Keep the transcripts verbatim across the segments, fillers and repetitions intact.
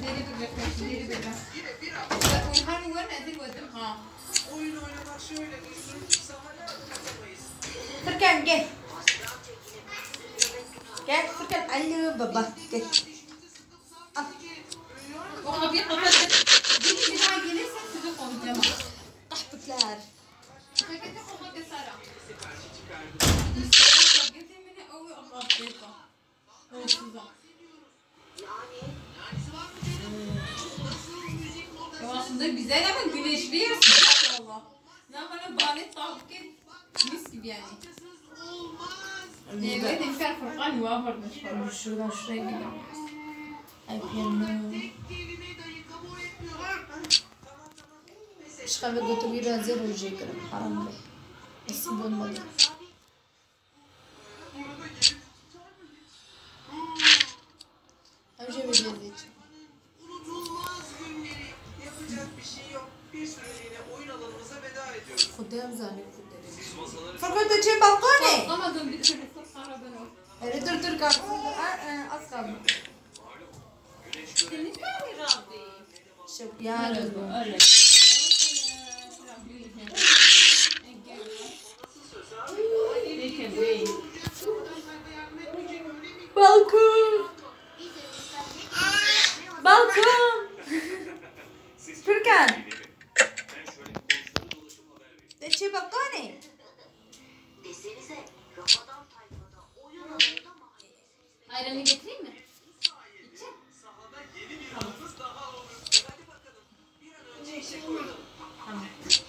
Deri bir bak, deri bir bak. Hani var ne deri var ha. Oyun oynamak şöyle bir sahalar katamayız. Furkan gel. Gel Furkan, alo baba gel. Al. O kapıyı kapat. Bir bir daha gelirse sizi kovacağım. Kahpıklar. Hakikaten kovmak esara. Ya aslında güzel ama güneşli yazsın Allah. Ya bana balet takip et. Mis gibi yani. Ne böyle demişler Furkan yuva varmış falan. Şuradan şuraya gidelim. Ay yanım. Çıkar ve götür bir razı olacak. Haram be. Nasıl olmadı. Önce bir için. Yapacak bir şey yok. Bir süreliğine oyun alanımıza veda ediyoruz. Kudem zannet kudem. Fakat da çay balkone. Anlamadım bir türlü aradan o. Evet dur dur kalk. Az kaldı. Senin mi Rabbi? Şöp yarın. Öyle. Balkon. Balkon. Furkan. De çay balkone. Desenize Ramazan tayfada oyun alanında mahallesinizde. Ayranı getireyim mi? Sahada yeni bir anımız daha olur. Hadi bakalım. Bir an önce işe koyulalım. Tamam.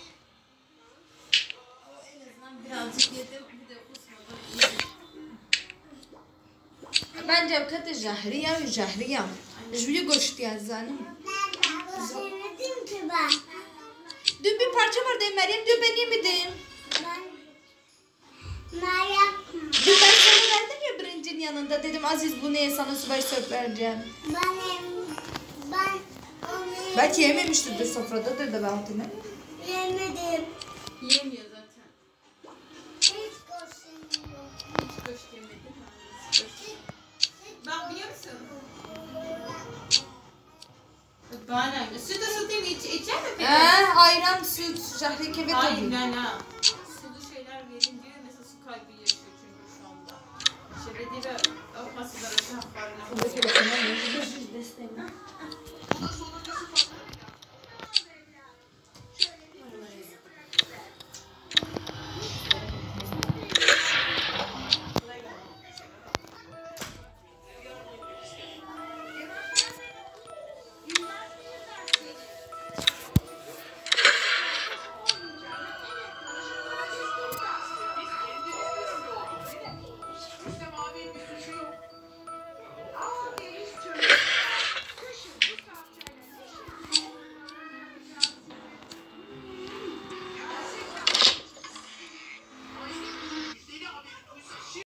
En azından birazcık yedim. Bir de kusmadım. Bence katı jahriya ve jahriya. Jüli goşt yazanım. Sevmedim ki ben. Dün bir parça vardı Meryem diyor ben yemedim. Ben Meryem. Dün ben sana verdim ya birincinin yanında dedim Aziz bu neye sana subay söp vereceğim. Ben ben onu Belki yememiştir de sofradadır da ben hatırlamıyorum. yemedim. Yiyemiyor zaten. Hiç koşmuyor. Hiç göç yemedim. Hiç göç. Bak biliyor musun? Bana süt ısıtayım iç, içer mi peki? Ee, ayran, süt, jahri kebet Hayır tabii. ben ha. Sulu şeyler verince mesela su kaybı yaşıyor çünkü şu anda. Şöyle değil mi? O pasıları şahbarına. Buradaki bakımlar ne?